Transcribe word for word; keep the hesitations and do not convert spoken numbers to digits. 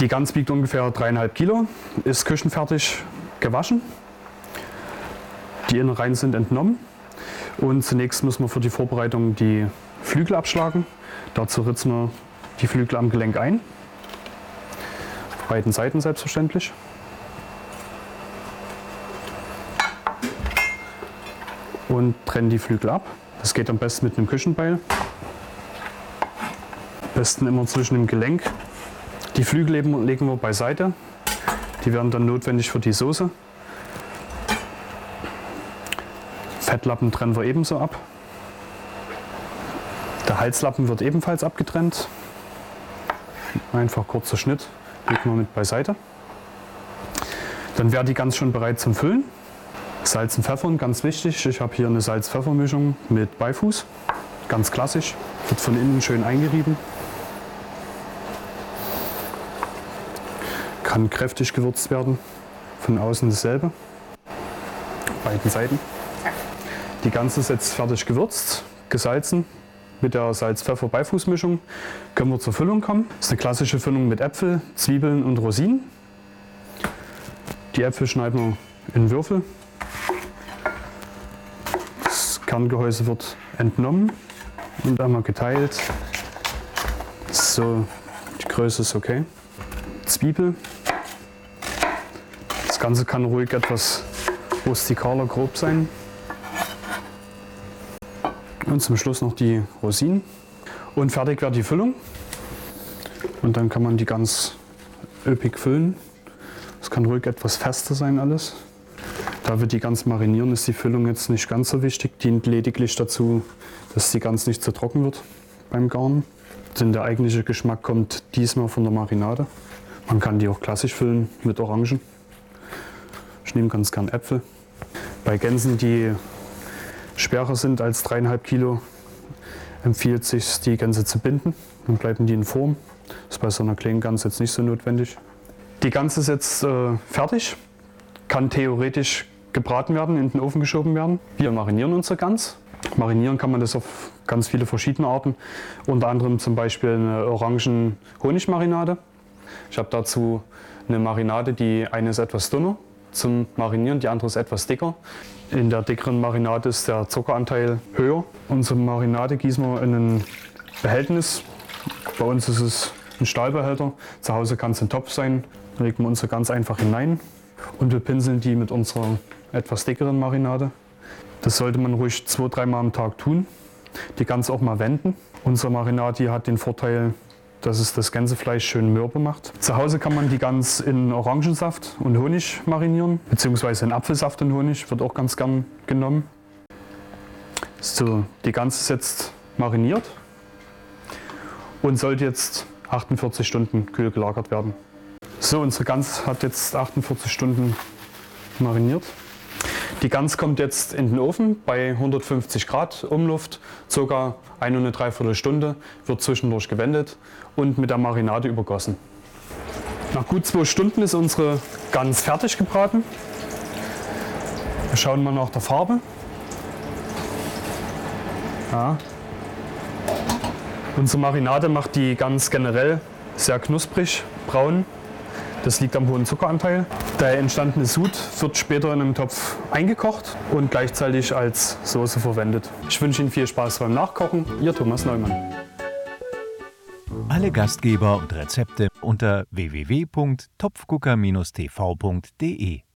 Die Gans wiegt ungefähr dreieinhalb Kilo, ist küchenfertig gewaschen. Die Innereien sind entnommen und zunächst müssen wir für die Vorbereitung die Flügel abschlagen. Dazu ritzen wir die Flügel am Gelenk ein, auf beiden Seiten selbstverständlich. Und trennen die Flügel ab. Das geht am besten mit einem Küchenbeil. Am besten immer zwischen dem Gelenk. Die Flügel legen wir beiseite. Die werden dann notwendig für die Soße. Fettlappen trennen wir ebenso ab. Der Halslappen wird ebenfalls abgetrennt. Einfach kurzer Schnitt, legen wir mit beiseite. Dann wäre die Gans schon bereit zum Füllen. Salz und Pfeffer, ganz wichtig. Ich habe hier eine Salz-Pfeffer-Mischung mit Beifuß. Ganz klassisch. Wird von innen schön eingerieben. Kann kräftig gewürzt werden. Von außen dasselbe. Beiden Seiten. Die Gans ist jetzt fertig gewürzt, gesalzen. Mit der Salz-Pfeffer-Beifuß-Mischung können wir zur Füllung kommen. Das ist eine klassische Füllung mit Äpfel, Zwiebeln und Rosinen. Die Äpfel schneiden wir in Würfel. Das Kerngehäuse wird entnommen und einmal geteilt. So, die Größe ist okay. Zwiebel. Das Ganze kann ruhig etwas rustikaler, grob sein. Und zum Schluss noch die Rosinen. Und fertig wäre die Füllung. Und dann kann man die ganz üppig füllen. Es kann ruhig etwas fester sein alles. Da wir die Gans marinieren, ist die Füllung jetzt nicht ganz so wichtig. Dient lediglich dazu, dass die Gans nicht zu trocken wird beim Garen. Denn der eigentliche Geschmack kommt diesmal von der Marinade. Man kann die auch klassisch füllen mit Orangen. Ich nehme ganz gern Äpfel. Bei Gänsen, die schwerer sind als dreieinhalb Kilo, empfiehlt sich, die Gänse zu binden. Dann bleiben die in Form. Das ist bei so einer kleinen Gans jetzt nicht so notwendig. Die Gans ist jetzt äh, fertig, kann theoretisch gebraten werden, in den Ofen geschoben werden. Wir marinieren unsere Gans. Marinieren kann man das auf ganz viele verschiedene Arten. Unter anderem zum Beispiel eine Orangen-Honigmarinade. Ich habe dazu eine Marinade, die eine ist etwas dünner zum Marinieren, die andere ist etwas dicker. In der dickeren Marinade ist der Zuckeranteil höher. Unsere Marinade gießen wir in ein Behältnis. Bei uns ist es ein Stahlbehälter. Zu Hause kann es ein Topf sein. Da legen wir unsere ganz einfach hinein und wir pinseln die mit unserer etwas dickeren Marinade. Das sollte man ruhig zwei, dreimal am Tag tun. Die Gans auch mal wenden. Unsere Marinade die hat den Vorteil, dass es das Gänsefleisch schön mürbe macht. Zu Hause kann man die Gans in Orangensaft und Honig marinieren, beziehungsweise in Apfelsaft und Honig, wird auch ganz gern genommen. So, die Gans ist jetzt mariniert und sollte jetzt achtundvierzig Stunden kühl gelagert werden. So, unsere Gans hat jetzt achtundvierzig Stunden mariniert. Die Gans kommt jetzt in den Ofen bei hundertfünfzig Grad Umluft, ca. eine und eine Dreiviertelstunde, wird zwischendurch gewendet und mit der Marinade übergossen. Nach gut zwei Stunden ist unsere Gans fertig gebraten. Wir schauen mal nach der Farbe. Ja. Unsere Marinade macht die Gans generell sehr knusprig, braun. Das liegt am hohen Zuckeranteil. Der entstandene Sud wird später in einem Topf eingekocht und gleichzeitig als Soße verwendet. Ich wünsche Ihnen viel Spaß beim Nachkochen. Ihr Thomas Neumann. Alle Gastgeber und Rezepte unter w w w punkt topfgucker Bindestrich t v punkt de